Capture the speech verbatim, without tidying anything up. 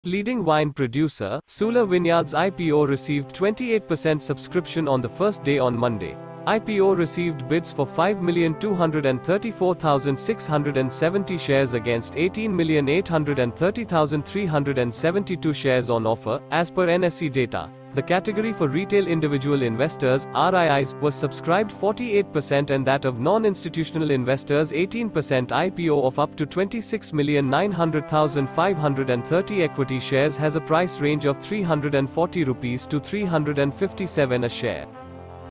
Leading wine producer, Sula Vineyards I P O received twenty-eight percent subscription on the first day on Monday. I P O received bids for five million two hundred thirty-four thousand six hundred seventy shares against eighteen million eight hundred thirty thousand three hundred seventy-two shares on offer, as per N S E data. The category for retail individual investors, R I Is, was subscribed forty-eight percent and that of non-institutional investors eighteen percent. I P O of up to twenty-six million nine hundred thousand five hundred thirty equity shares has a price range of three hundred forty rupees to three hundred fifty-seven a share.